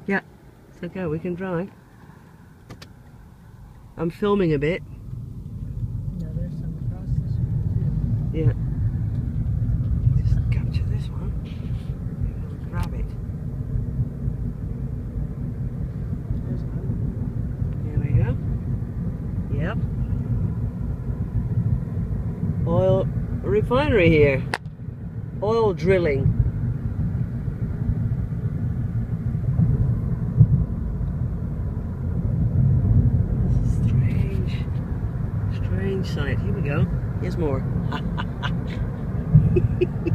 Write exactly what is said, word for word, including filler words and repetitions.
Yeah, it's okay, we can drive. I'm filming a bit. Yeah, there's some across this one Yeah. Just capture this one. Grab it. too. There's one. There we go. Yep. Oil refinery here. Oil drilling. Strange, strange sight. Here we go. Here's more.